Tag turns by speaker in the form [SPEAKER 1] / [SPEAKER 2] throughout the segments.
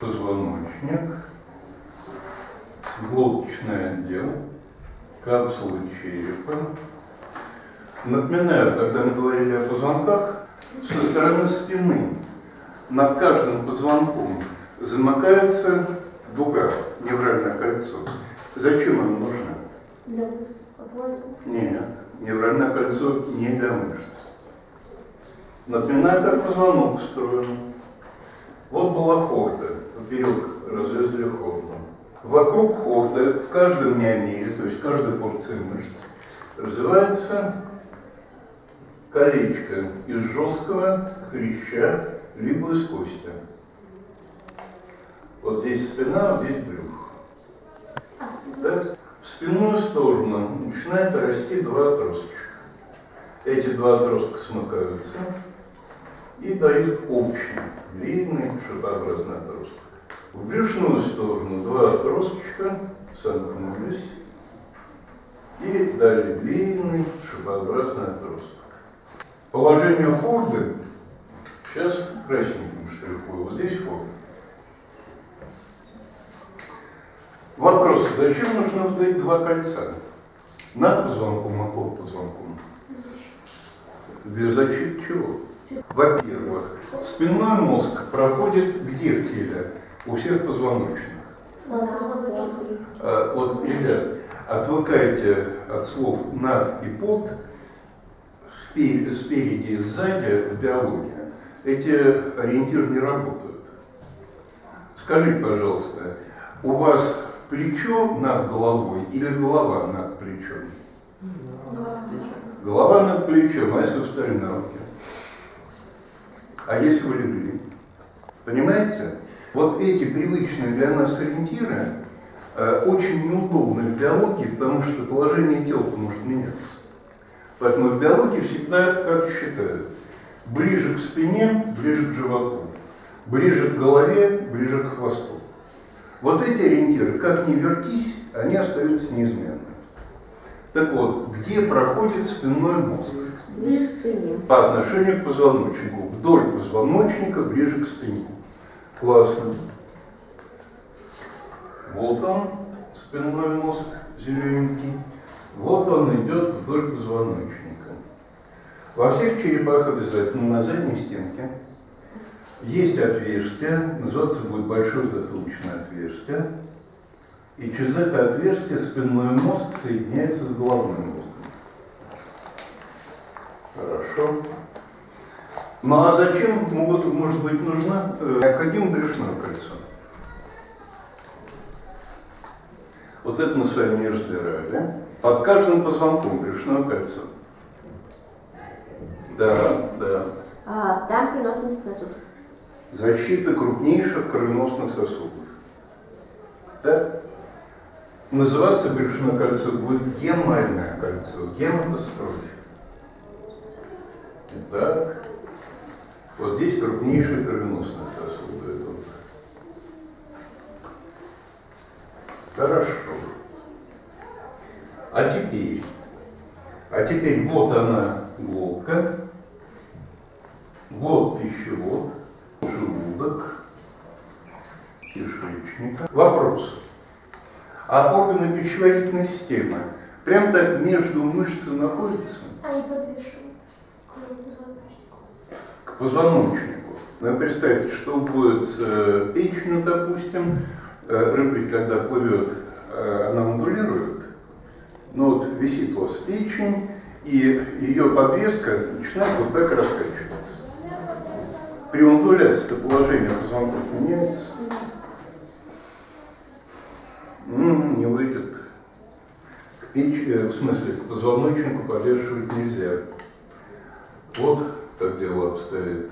[SPEAKER 1] Позвоночник, глоточный отдел, капсула черепа. Напоминаю, когда мы говорили о позвонках, со стороны спины над каждым позвонком замыкается дуга, невральное кольцо. Зачем оно нужно?
[SPEAKER 2] Для мышц.
[SPEAKER 1] Нет, невральное кольцо не для мышц. Напоминаю, как позвонок устроен. Вот была хорда, поперек разрезали хорду. Вокруг хорды, в каждом миомере, то есть каждой порции мышц, развивается колечко из жесткого хряща, либо из кости. Вот здесь спина, вот здесь брюхо. Да? В спинную сторону начинает расти два отростка. Эти два отростка смыкаются и дают общий длинный шипообразный отросток. В брюшную сторону два отросточка сомкнулись и дали длинный шипообразный отросток. Положение хорды сейчас красненьким штрихом. Вот здесь хорда. Вопрос: зачем нужно вдать два кольца? Над позвонком, а под позвонком? Для защиты чего? Во-первых, спинной мозг проходит где в теле? У всех позвоночных. Вот, ребят, отвыкайте от слов над и под, спереди и сзади в биологии. Эти ориентиры не работают. Скажите, пожалуйста, у вас плечо над головой или голова над плечом? Голова над плечом, а если встали на руки? А если вы легли? Понимаете? Вот эти привычные для нас ориентиры очень неудобны в биологии, потому что положение тела может меняться. Поэтому в биологии всегда, как считают, ближе к спине, ближе к животу, ближе к голове, ближе к хвосту. Вот эти ориентиры, как ни вертись, они остаются неизменными. Так вот, где проходит спинной мозг?
[SPEAKER 2] Ближе к спине.
[SPEAKER 1] По отношению к позвоночнику. Вдоль позвоночника, ближе к спине. Классно. Вот он, спинной мозг, зелененький. Вот он идет вдоль позвоночника. Во всех черепах обязательно на задней стенке есть отверстие, называться будет большое затылочное отверстие. И через это отверстие спинной мозг соединяется с головным мозгом. Хорошо. Ну а зачем может быть нужно необходимо брюшное кольцо? Вот это мы с вами не разбирали. Под каждым позвонком брюшное кольцо. Да, да.
[SPEAKER 2] Там кровеносный сосуд.
[SPEAKER 1] Защита крупнейших кровеносных сосудов. Да? Называться брюшное кольцо будет гемальное кольцо. Гем – это кровь. Итак, вот здесь крупнейшие кровеносные сосуды идут. Хорошо. А теперь вот она глотка, вот пищевод, желудок, кишечник. Вопрос. А органы пищеварительной системы прям так между мышцами находятся?
[SPEAKER 2] Они подвешены к позвоночнику.
[SPEAKER 1] К позвоночнику. Ну, представьте, что будет с печенью, допустим. Рыба, когда плывет, она модулирует. Но вот висит у вас печень, и ее подвеска начинает вот так раскачиваться. При модуляции положение позвонков меняется. Не выйдет. К печени, в смысле, к позвоночнику подвешивать нельзя. Вот как дело обстоит.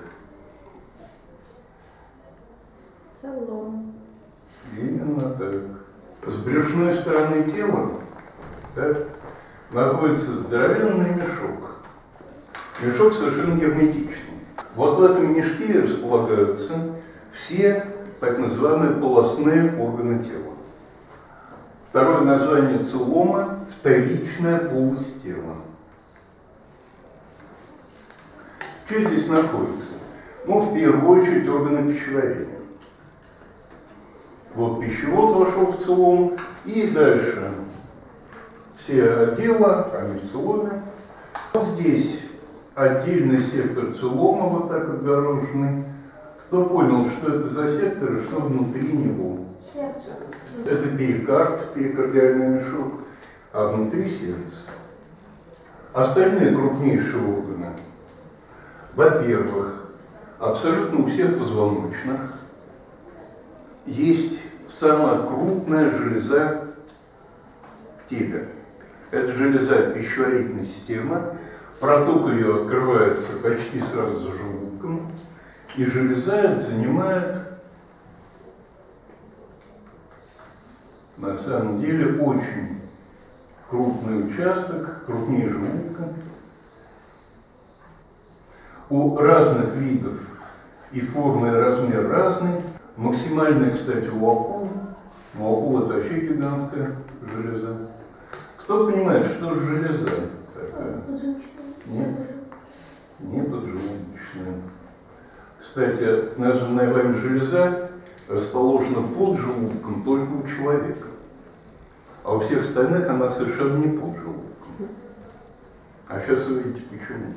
[SPEAKER 2] Солом.
[SPEAKER 1] Именно так. С брюшной стороны тела, так, находится здоровенный мешок. Мешок совершенно герметичный. Вот в этом мешке располагаются все так называемые полостные органы тела. Второе название целома – вторичная полость тела. Что здесь находится? Ну, в первую очередь, органы пищеварения. Вот пищевод вошел в целом, и дальше все отделы, они в целоме. Здесь отдельный сектор целома, вот так отгороженный. Кто понял, что это за сектор и что внутри него?
[SPEAKER 2] Сердце.
[SPEAKER 1] Это перикард, перикардиальный мешок, а внутри сердце. Остальные крупнейшие органы, во-первых, абсолютно у всех позвоночных есть самая крупная железа в теле. Это железа пищеварительной системы. Проток ее открывается почти сразу за желудком. И железа эта занимает, на самом деле, очень крупный участок, крупнее желудка. У разных видов и формы, и размер разный. Максимальная, кстати, у акул. У акул это вообще гигантская железа. Кто понимает, что же железа такая? Нет, не поджелудочная. Кстати, названная вами железа расположена под желудком только у человека. А у всех остальных она совершенно не под желудком. А сейчас вы видите почему.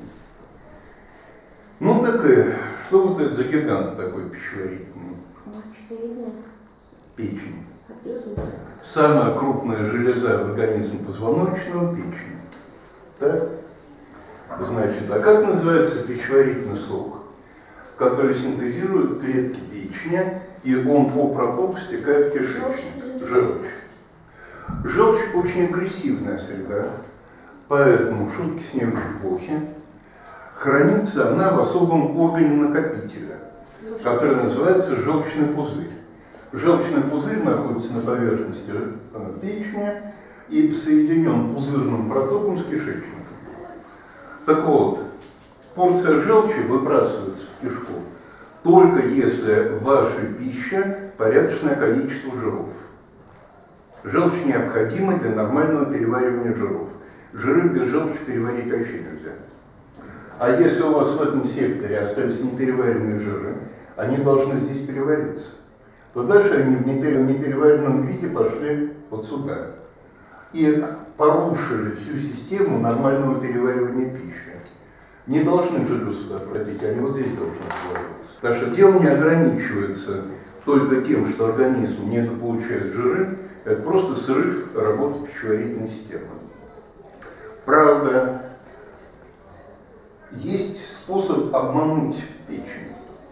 [SPEAKER 1] Ну так и, что вот это за гигант такой пищеварительный? Печень. Самая крупная железа в организме позвоночного – печень. Так? Значит, а как называется пищеварительный сок, который синтезирует клетки печени, и он по протоку стекает в кишечник? Желчь. Желчь очень агрессивная среда, поэтому, шутки с ней очень плохи, хранится она в особом органе накопителя, который называется желчный пузырь. Желчный пузырь находится на поверхности печени и соединен пузырным протоком с кишечником. Так вот, порция желчи выбрасывается в кишку только если в вашей пище порядочное количество жиров. Желчь необходима для нормального переваривания жиров. Жиры без желчи переварить вообще нельзя. А если у вас в этом секторе остались непереваренные жиры, они должны здесь перевариться, то дальше они в непереваренном виде пошли вот сюда и порушили всю систему нормального переваривания пищи. Не должны жиры сюда пройти, они вот здесь должны отваливаться. Так что дело не ограничивается только тем, что организм недополучает жиры, это просто срыв работы пищеварительной системы. Правда, есть способ обмануть печень.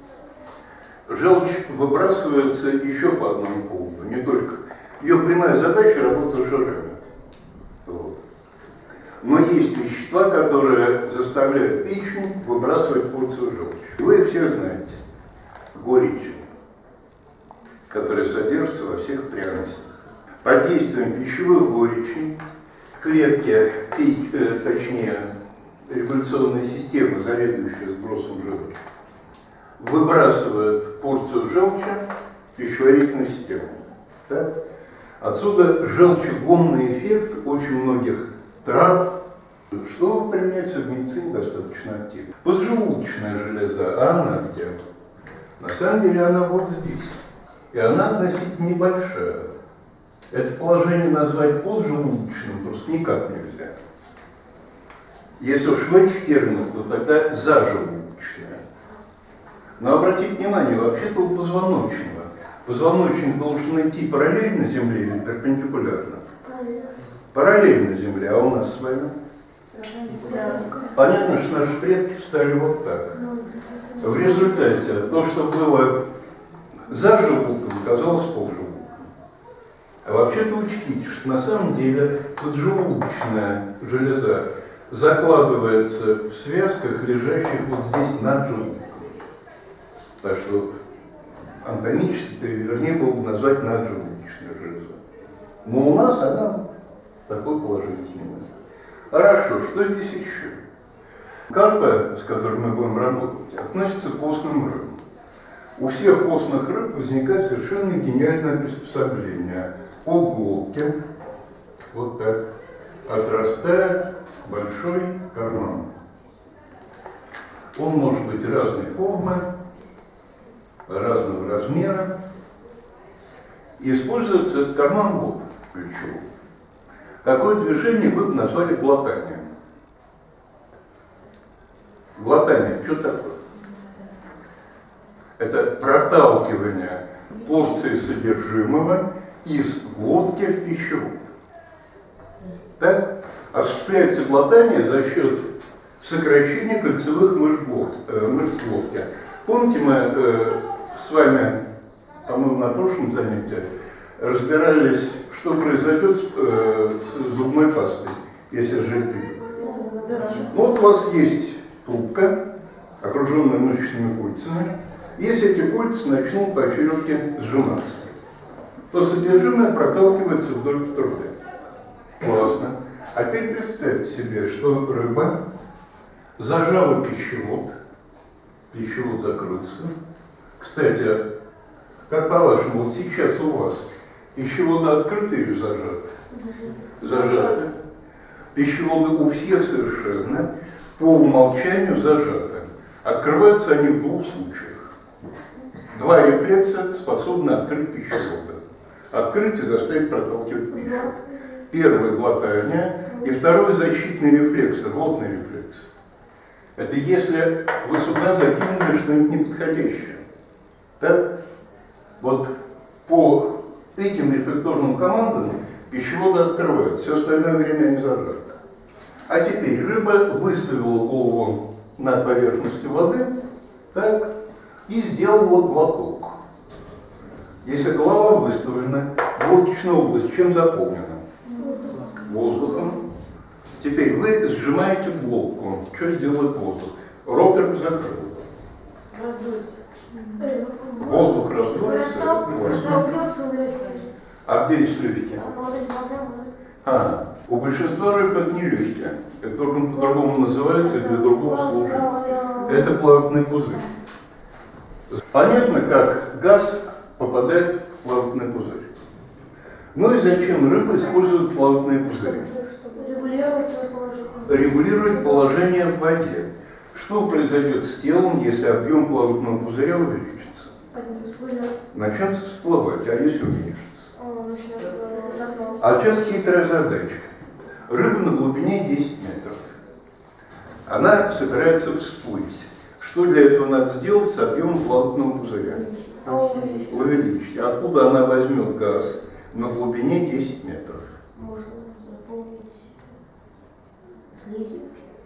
[SPEAKER 1] Желчь выбрасывается еще по одному поводу, не только. Ее прямая задача – работа с жирами. Вот. Но есть вещества, которые заставляют печень выбрасывать порцию желчи. Вы их всех знаете. Горечь, которая содержится во всех пряностях. Под действием пищевых горечей клетки, точнее, регуляционная система, заведующая сбросом желчи, выбрасывает порцию желчи в пищеварительную систему. Так? Отсюда желчегонный эффект очень многих трав, что применяется в медицине достаточно активно. Поджелудочная железа, а она где? На самом деле она вот здесь. И она относительно небольшая. Это положение назвать поджелудочным просто никак нельзя. Если уж в этих терминах, то тогда зажелудочная. Но обратите внимание, вообще-то у позвоночного. Позвоночник должен идти параллельно Земле или перпендикулярно? Параллельно Земле, а у нас с вами? Понятно, что наши предки стали вот так. В результате то, что было за желудком, оказалось под желудком. А вообще-то учтите, что на самом деле поджелудочная железа закладывается в связках, лежащих вот здесь над желудком. Так что анатомически-то вернее было бы назвать наджелудочная железа. Но у нас она такое положение занимает. Хорошо, что здесь еще? Карта, с которой мы будем работать, относится к постным рыбам. У всех постных рыб возникает совершенно гениальное приспособление. По головке, вот так, отрастает большой карман. Он может быть разной формы, разного размера. используется карман вот для чего. Какое движение вы бы назвали глотанием? Глотание, что такое? Это проталкивание порции содержимого из глотки в пищевод. Так? Осуществляется глотание за счет сокращения кольцевых мышц глотки. Помните, мы с вами, по-моему, на прошлом занятии разбирались, что произойдет с зубной пастой, если сжать пилю. Вот у вас есть трубка, окруженная мышечными кольцами. Если эти кольца начнут по очереди сжиматься, то содержимое проталкивается вдоль трубы. Классно. А теперь представьте себе, что рыба зажала пищевод закрылся. Кстати, как по-вашему, вот сейчас у вас пищеводы открыты или зажаты? Зажаты. Пищеводы у всех совершенно по умолчанию зажаты. Открываются они в двух случаях. Два рефлекса способны открыть пищеводы. Открыть и заставить проталкивать пищевод. Первое – глотание, и второй – защитный рефлекс, рвотный рефлекс. Это если вы сюда закинули что-нибудь неподходящее. Так? Вот по этим рефлекторным командам пищеводы открывают, все остальное время они зажаты. А теперь рыба выставила голову над поверхностью воды, так, и сделала глоток. Если голова выставлена, глоточная область чем заполнена? Воздухом. Теперь вы сжимаете глотку. Что сделает воздух? Ротор закрыл.
[SPEAKER 2] Раздуется.
[SPEAKER 1] Воздух раздуется. А где есть легкие? У большинства рыб это не легкие. Это только по-другому называется и для другого служит. Это плавательный пузырь. Понятно, как газ попадает в плавательный пузырь. Ну и зачем рыба использует плавательные пузыри? Регулировать положение в воде. Что произойдет с телом, если объем плавательного пузыря увеличится? Начнет всплывать, а если уменьшится? А сейчас хитрая задачка. Рыба на глубине 10 метров. Она собирается всплыть. Что для этого надо сделать с объемом плавательного пузыря? Увеличить. Откуда она возьмет газ на глубине 10 метров?
[SPEAKER 2] Можно заполнить слизью.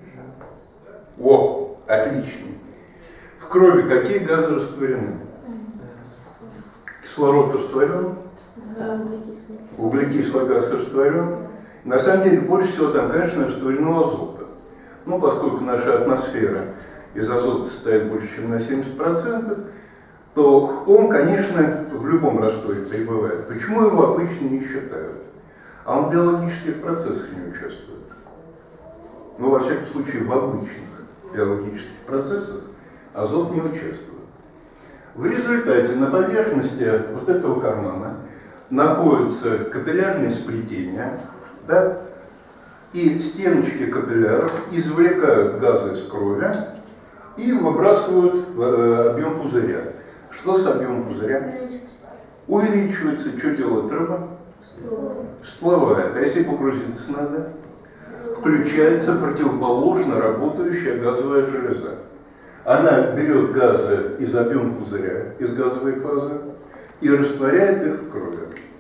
[SPEAKER 1] О, отлично. В крови какие газы растворены? Кислород растворен? Углекислый газ растворен. На самом деле, больше всего там, конечно, растворено азота. Ну, поскольку наша атмосфера из азота состоит больше, чем на 70%, то он, конечно, в любом растворе пребывает. Почему его обычно не считают? А он в биологических процессах не участвует. Ну, во всяком случае, в обычных биологических процессах азот не участвует. В результате на поверхности вот этого кармана находятся капиллярные сплетения, да? И стеночки капилляров извлекают газы из крови и выбрасывают в объем пузыря. Что с объемом пузыря? Увеличивается. Что делает рыба? Всплывает. А если погрузиться надо? Включается противоположно работающая газовая железа. Она берет газы из объема пузыря, из газовой фазы, и растворяет их в крови.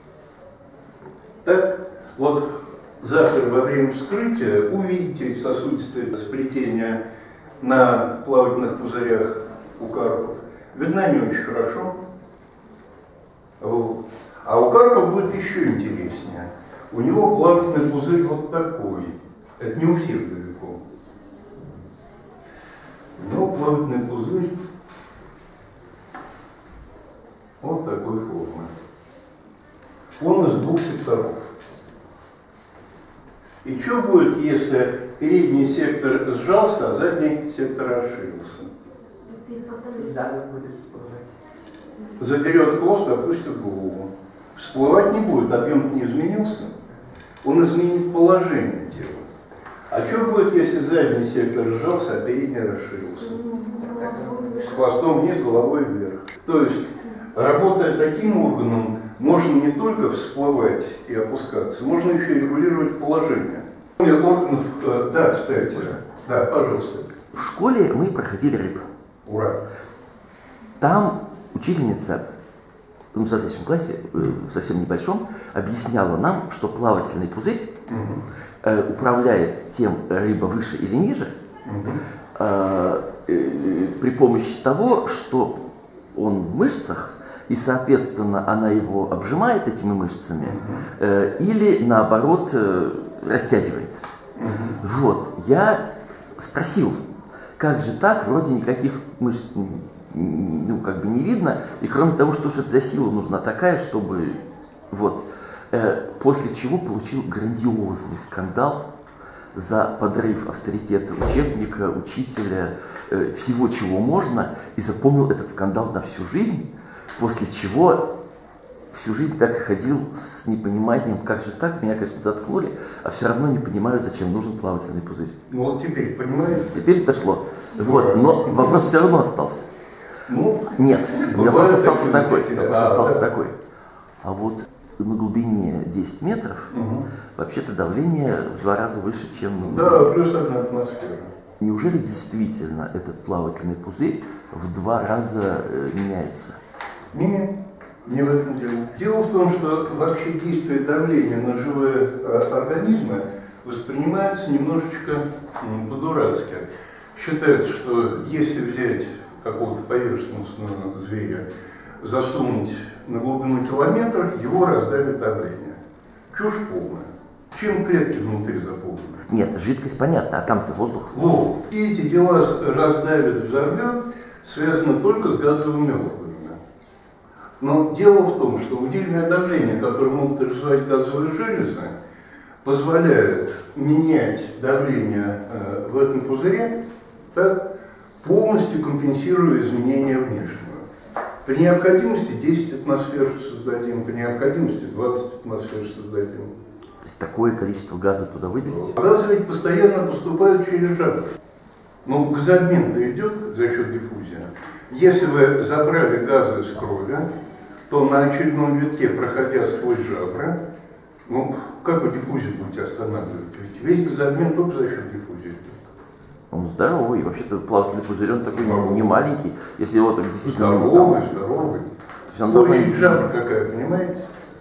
[SPEAKER 1] Так, вот завтра во время вскрытия увидите сосудистые сплетения на плавательных пузырях у карпов. Видно не очень хорошо. Вот. А у карпа будет еще интереснее. У него плавательный пузырь вот такой. Это не у всех далеко. Но плавательный пузырь вот такой формы. Он из двух секторов. И что будет, если передний сектор сжался, а задний сектор расширился?
[SPEAKER 3] Задом будет всплывать.
[SPEAKER 1] Задерет хвост, опустит голову. Всплывать не будет, объем не изменился. Он изменит положение тела. А что будет, если задний сектор сжался, а передний расширился? С хвостом вниз, головой вверх. То есть, работая таким органом, можно не только всплывать и опускаться, можно еще и регулировать положение. Органов, да, кстати, да, пожалуйста.
[SPEAKER 4] В школе мы проходили рыб.
[SPEAKER 1] Ура!
[SPEAKER 4] Там учительница, в соответствующем классе, в совсем небольшом, объясняла нам, что плавательный пузырь управляет тем, рыба выше или ниже, при помощи того, что он в мышцах, и, соответственно, она его обжимает этими мышцами, или, наоборот, растягивает. Вот. Я спросил, как же так, вроде никаких мышц ну, как бы не видно, и кроме того, что уж это за сила нужна такая, чтобы... Вот. После чего получил грандиозный скандал за подрыв авторитета учебника, учителя, всего, чего можно, и запомнил этот скандал на всю жизнь, после чего всю жизнь так и ходил с непониманием, как же так, меня, конечно, заткнули, а все равно не понимаю, зачем нужен плавательный пузырь.
[SPEAKER 1] Ну вот теперь, понимаете?
[SPEAKER 4] Теперь дошло. Вот, но вопрос все равно остался.
[SPEAKER 1] Ну,
[SPEAKER 4] нет, вопрос остался такой.
[SPEAKER 1] Такой.
[SPEAKER 4] А вот на глубине 10 метров вообще-то давление в 2 раза выше, чем...
[SPEAKER 1] Да, плюс 1 атмосфера.
[SPEAKER 4] Неужели действительно этот плавательный пузырь в 2 раза меняется?
[SPEAKER 1] Нет, не в этом дело. Дело в том, что вообще действие давления на живые организмы воспринимается немножечко по-дурацки. Считается, что если взять какого-то поверхностного зверя, засунуть на глубину километра, его раздавит давление. Чушь полная. Чем клетки внутри заполнены?
[SPEAKER 4] Нет, жидкость понятна, а там-то воздух.
[SPEAKER 1] Вот. И эти дела раздавит, взорвет, связано только с газовыми органами. Но дело в том, что удельное давление, которое могут развивать газовые железы, позволяет менять давление в этом пузыре, так, полностью компенсируя изменения внешнего. При необходимости 10 атмосфер создадим, при необходимости 20 атмосфер создадим.
[SPEAKER 4] То есть такое количество газа туда выделить?
[SPEAKER 1] Газы ведь постоянно поступают через жабры. Но газообмен-то идет за счет диффузии. Если вы забрали газы из крови, то на очередном витке, проходя сквозь жабры, ну, как вы диффузию будете останавливать? То есть весь газообмен только за счет диффузии идет.
[SPEAKER 4] Он здоровый, вообще-то плавательный пузырь, он такой не маленький, если его так действительно...
[SPEAKER 1] Здоровый. Площадь жабр какая, понимаете?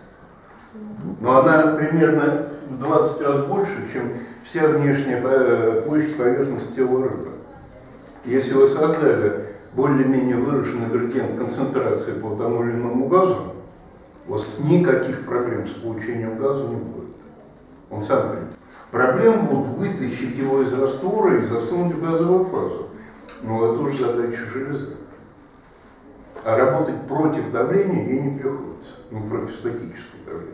[SPEAKER 1] Но она примерно в 20 раз больше, чем вся внешняя площадь поверхности тела рыбы. Если вы создали более-менее выраженный градиент концентрации по тому или иному газу, у вас никаких проблем с получением газа не будет. Он сам придет. Проблем будут вытащить его из раствора и засунуть в газовую фазу. Но это уже задача железы. А работать против давления ей не приходится. Ну, против статического давления.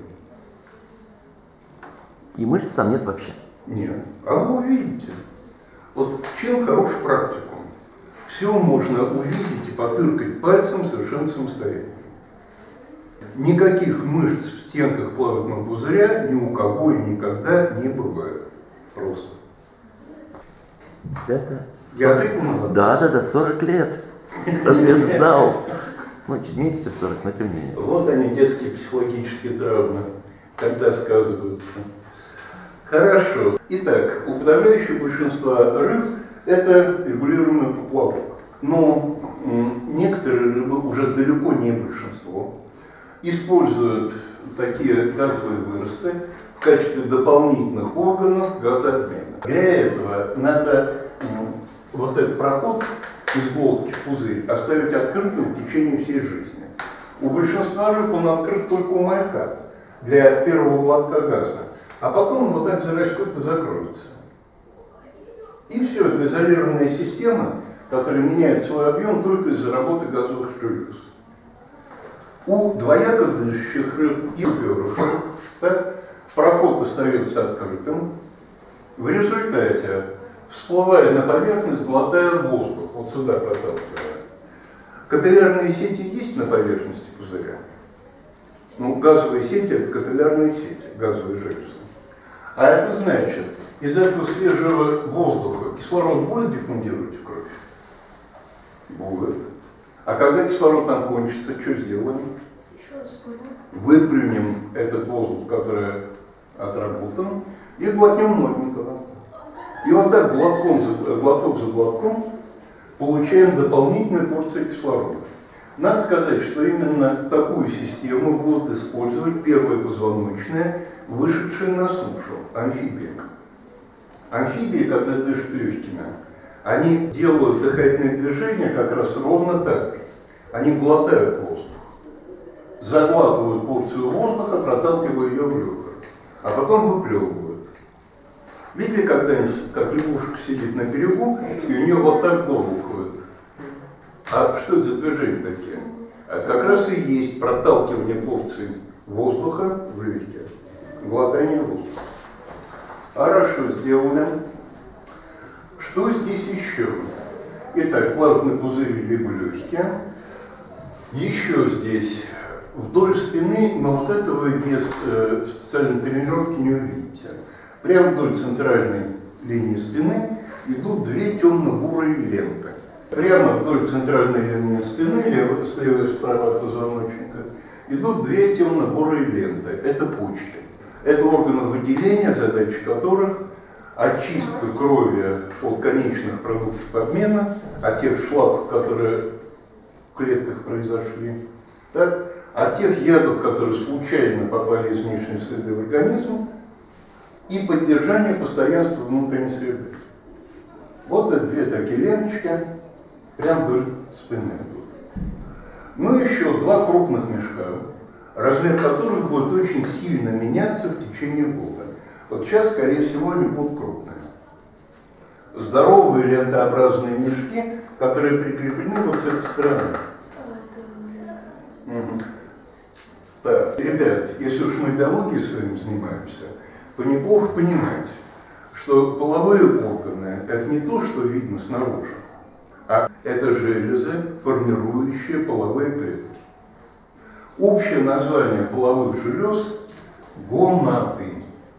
[SPEAKER 4] И мышц там нет вообще?
[SPEAKER 1] Нет. А вы увидите. Вот чем хорош практикум? Все можно увидеть и потыркать пальцем совершенно самостоятельно. Никаких мышц в стенках плавательного пузыря ни у кого и никогда не бывает. Просто.
[SPEAKER 4] Это...
[SPEAKER 1] Я ответил на вопрос?
[SPEAKER 4] Да, 40 лет. Подтверждал. Ну, чуть меньше 40, но тем не менее.
[SPEAKER 1] Вот они, детские психологические травмы, когда сказываются. Хорошо. Итак, у подавляющего большинства рыб это регулируемый поплавок. Но некоторые рыбы, уже далеко не большинство, используют такие газовые выросты в качестве дополнительных органов газообмена. Для этого надо вот этот проход из головки в пузырь оставить открытым в течение всей жизни. У большинства рыб он открыт только у малька для первого глотка газа, а потом он вот так зарастет и закроется. И все, это изолированная система, которая меняет свой объем только из-за работы газовых желез. У двояко дышащих рыб и уперов проход остается открытым. В результате, всплывая на поверхность, глотая воздух, вот сюда проталкивая. Капиллярные сети есть на поверхности пузыря? Ну, газовые сети – это капиллярные сети, газовые железы. А это значит, из этого свежего воздуха кислород будет диффундировать в кровь? Будет. А когда кислород там кончится, что сделаем?
[SPEAKER 2] Еще
[SPEAKER 1] выплюнем этот воздух, который отработан, и глотнем новенького. И вот так глоток за глотком получаем дополнительную порцию кислорода. Надо сказать, что именно такую систему будут использовать первые позвоночные, вышедшие на сушу, амфибии. Амфибии, когда дышат легкими, они делают дыхательные движения как раз ровно так же. Они глотают воздух, заглатывают порцию воздуха, проталкивая ее в легкое, а потом выплевывают. Видели когда-нибудь, как лягушка сидит на берегу, и у нее вот так горло уходит? А что это за движения такие? Это как раз и есть проталкивание порции воздуха в легкие, глотание воздуха. Хорошо сделали. Что здесь еще? Итак, плазменный пузырь либо легкие. Еще здесь вдоль спины, но вот этого без специальной тренировки не увидите. Прямо вдоль центральной линии спины идут две темно-бурые ленты. Прямо вдоль центральной линии спины, слева и справа от позвоночника, идут две темно-бурые ленты. Это почки. Это органы выделения, задача которых очистка крови от конечных продуктов обмена, от тех шлаков, которые в клетках произошли, так, от тех ядов, которые случайно попали из внешней среды в организм, и поддержание постоянства внутренней среды. Вот это две такие ленточки, прямо вдоль спины идут. Ну еще два крупных мешка, размер которых будет очень сильно меняться в течение года. Вот сейчас, скорее всего, они будут крупные. Здоровые лентообразные мешки, которые прикреплены вот с этой стороны. Так, ребят, если уж мы биологией с вами занимаемся, то неплохо понимать, что половые органы – это не то, что видно снаружи, а это железы, формирующие половые клетки. Общее название половых желез – гонады.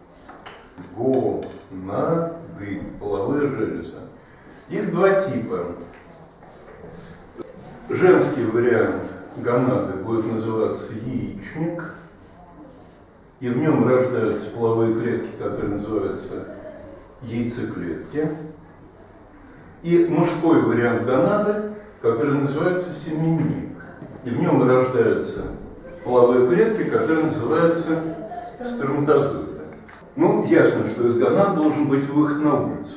[SPEAKER 1] Гонады, половые железы. Их два типа. Женский вариант гонады будет называться яичник, и в нем рождаются половые клетки, которые называются яйцеклетки. И мужской вариант гонады, который называется семенник, и в нем рождаются половые клетки, которые называются сперматозоиды. Ну, ясно, что из гонад должен быть выход на улицу.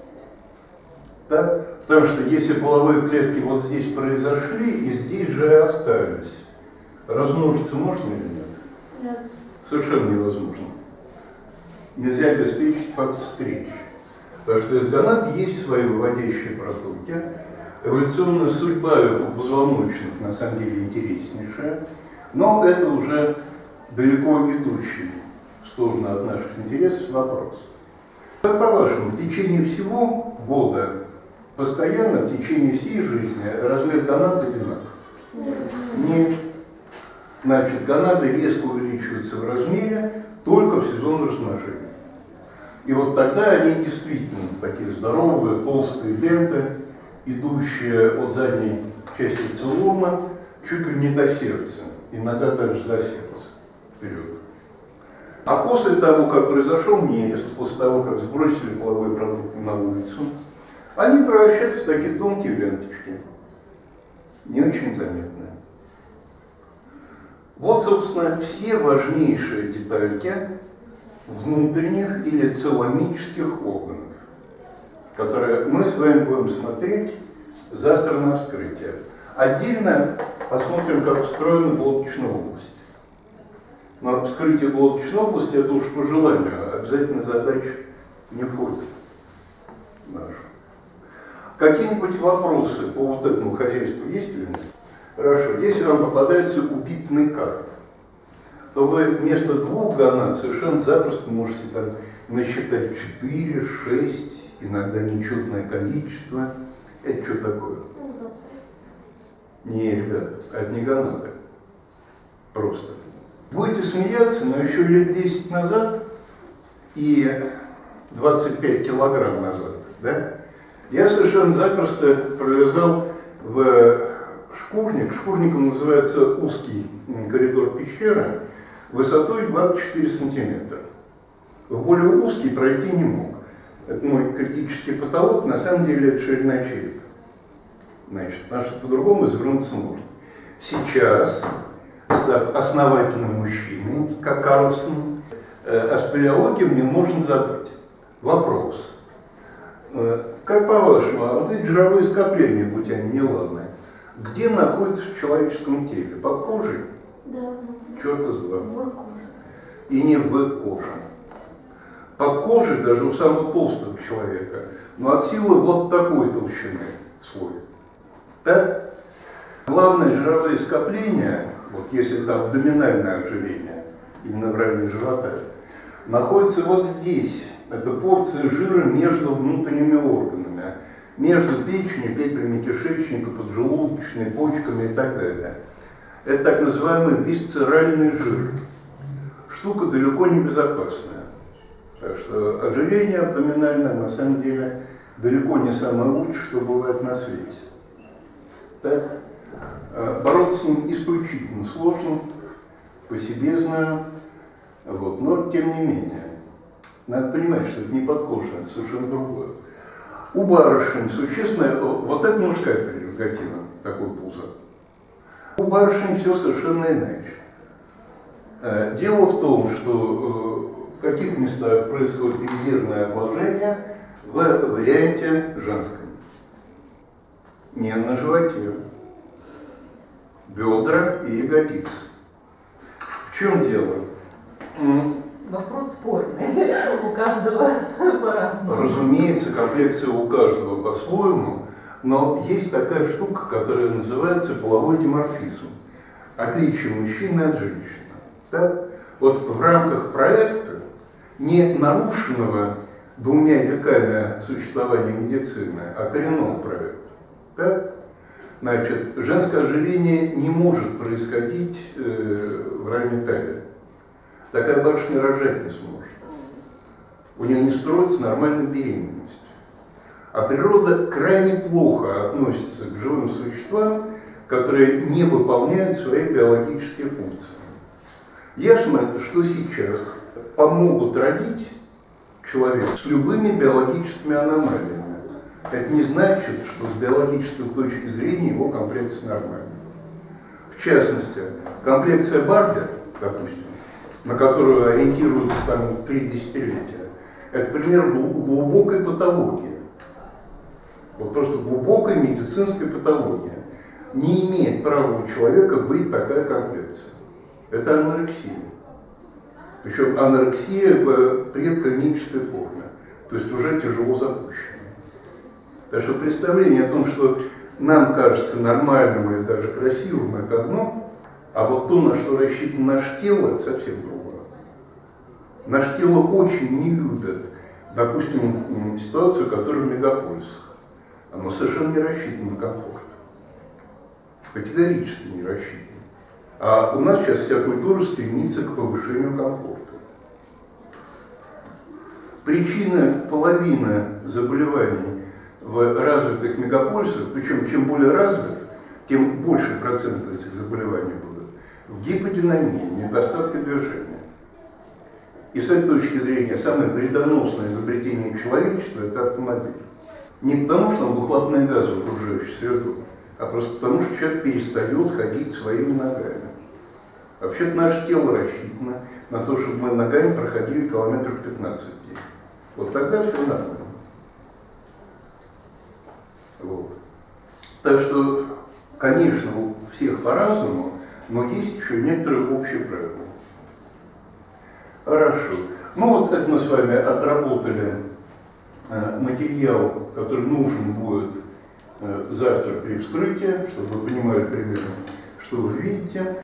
[SPEAKER 1] Так? Потому что если половые клетки вот здесь произошли и здесь же остались, размножиться можно или нет?
[SPEAKER 2] Нет.
[SPEAKER 1] Совершенно невозможно. Нельзя обеспечить факт встреч. Потому что из гонад есть свои выводящие продукты. Эволюционная судьба у позвоночных на самом деле интереснейшая, но это уже далеко идущий в сторону от наших интересов вопрос. Как по-вашему, в течение всего года, постоянно, в течение всей жизни, размер гонады одинаков? Нет. Значит, гонады резко увеличиваются в размере только в сезон размножения. И вот тогда они действительно такие здоровые, толстые ленты, идущие от задней части целлома чуть ли не до сердца, иногда даже за сердце, вперед. А после того, как произошел нерест, после того, как сбросили половые продукты на улицу, они превращаются в такие тонкие ленточки, не очень заметные. Вот, собственно, все важнейшие детальки внутренних или целомических органов, которые мы с вами будем смотреть завтра на вскрытие. Отдельно посмотрим, как устроена глоточная область. Но вскрытие глоточной области — это уж по желанию, обязательно задача не входит наша. Какие-нибудь вопросы по вот этому хозяйству есть или нет? Хорошо. Если вам попадается упитанный карп, то вы вместо двух гонад совершенно запросто можете там насчитать 4, 6, иногда нечетное количество. Это что такое? Не, ребят, это не гонада. Просто. Будете смеяться, но еще лет 10 назад и 25 килограмм назад, да, я совершенно запросто провязал в шкурник. Шкурником называется узкий коридор пещеры высотой 24 сантиметра. В более узкий пройти не мог. Это мой критический потолок, на самом деле это ширина черепа. Значит, потому что по-другому извернуться можно. Сейчас, став основательным мужчиной, как Карлсон, о спелеологии мне можно забыть. Вопрос. Как по-вашему, а вот эти жировые скопления, будь они неладные, где находятся в человеческом теле? Под кожей?
[SPEAKER 2] Да.
[SPEAKER 1] Черта с два.
[SPEAKER 2] В коже.
[SPEAKER 1] И не в коже. Под кожей даже у самого толстого человека, но от силы вот такой толщины слой. Так? Главное жировые скопления, вот если это абдоминальное ожирение, именно в районе живота, находятся вот здесь. Это порция жира между внутренними органами, между печенью, петлями кишечника, поджелудочной, почками и так далее. Это так называемый висцеральный жир. Штука далеко не безопасная. Так что ожирение абдоминальное на самом деле далеко не самое лучшее, что бывает на свете. Так? Бороться с ним исключительно сложно, по себе знаю, вот, но тем не менее. Надо понимать, что это не подкожно, это совершенно другое. У барышень существенное, вот это мужская прерогатива, такой пузо. У барышень все совершенно иначе. Дело в том, что в каких местах происходит резервное обложение в варианте женском. Не на животе. Бедра и ягодицы. В чем дело?
[SPEAKER 3] Вопрос спорный. У каждого по-разному.
[SPEAKER 1] Разумеется, комплекция у каждого по-своему, но есть такая штука, которая называется половой диморфизм. Отличие мужчины от женщины. Так? Вот в рамках проекта, не нарушенного двумя веками существования медицины, а коренного проекта, так? Значит, женское ожирение не может происходить в районе талии. Такая барышня рожать не сможет. У нее не строится нормальная беременность. А природа крайне плохо относится к живым существам, которые не выполняют свои биологические функции. Ясно, что сейчас помогут родить человека с любыми биологическими аномалиями. Это не значит, что с биологической точки зрения его комплекция нормальная. В частности, комплекция Барби, допустим, на которую ориентируются там 3 десятилетия, это пример глубокой патологии. Вот просто глубокой медицинской патологии. Не имеет права у человека быть такая комплекция. Это анорексия. Причем анорексия в предклинической форме, то есть уже тяжело запущенная. Так что представление о том, что нам кажется нормальным или даже красивым, это одно, а вот то, на что рассчитано наше тело, это совсем другое. Наше тело очень не любит, допустим, ситуацию, которая в мегаполисах. Оно совершенно не рассчитано на комфорт. Категорически не рассчитано. А у нас сейчас вся культура стремится к повышению комфорта. Причина половины заболеваний в развитых мегаполисах, причем чем более развит, тем больше процент этих заболеваний будут, в гиподинамии, недостатке движения. И с этой точки зрения самое вредоносное изобретение человечества – это автомобиль. Не потому, что он выхлопные газы в окружающую среду, а просто потому, что человек перестает ходить своими ногами. Вообще-то наше тело рассчитано на то, чтобы мы ногами проходили километров 15 в день. Вот тогда все нормально. Вот. Так что, конечно, у всех по-разному, но есть еще некоторые общие правила. Хорошо. Ну вот это мы с вами отработали материал, который нужен будет завтра при вскрытии, чтобы вы понимали примерно, что вы видите.